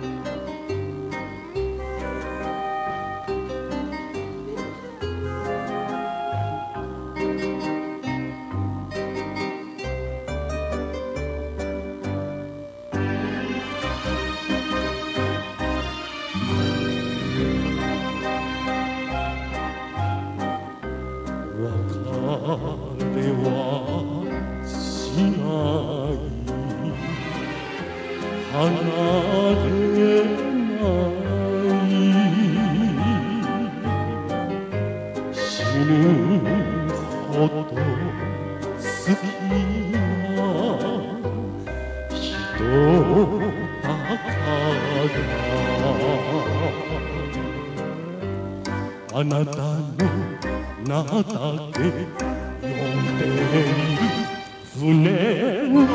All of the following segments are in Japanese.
離れない死ぬほど好きな人だからあなたの名だけ呼んでいる船の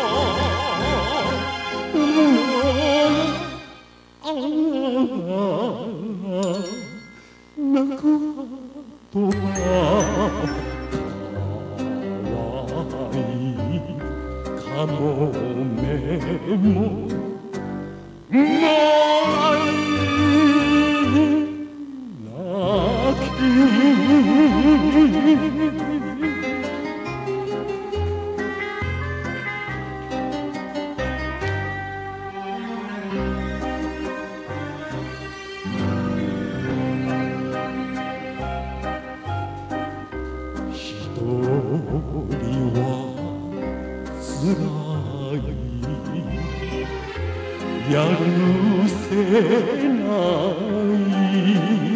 中とは可愛いかもめももらい泣きやるせない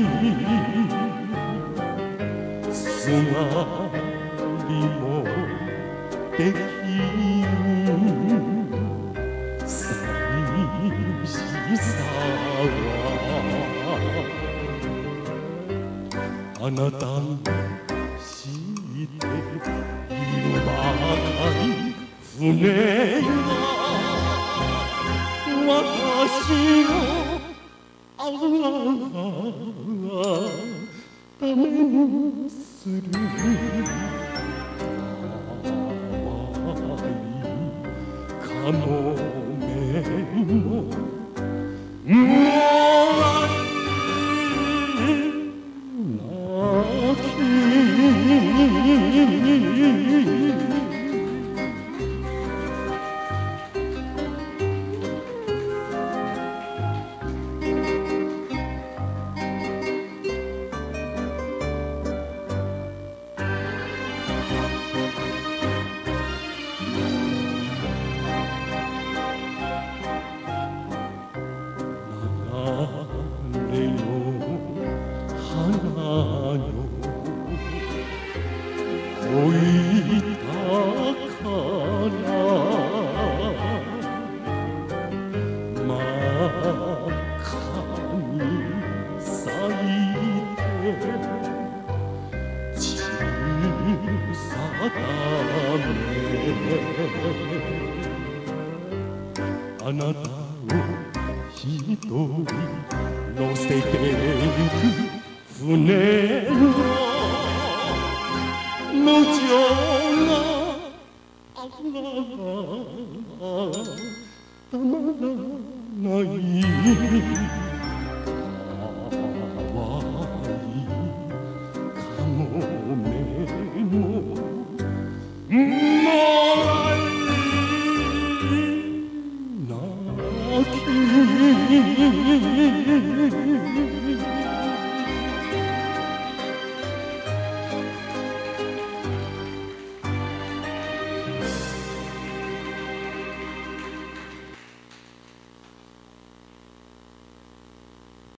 すがりもできぬ寂しさはあなたの知っているばかり船が私のためにする可愛いかもめももらい泣き置いたから真っ赤に咲いて小さだねあなたを一人乗せてゆく船の無情なたまらない可愛いかもめももらい泣き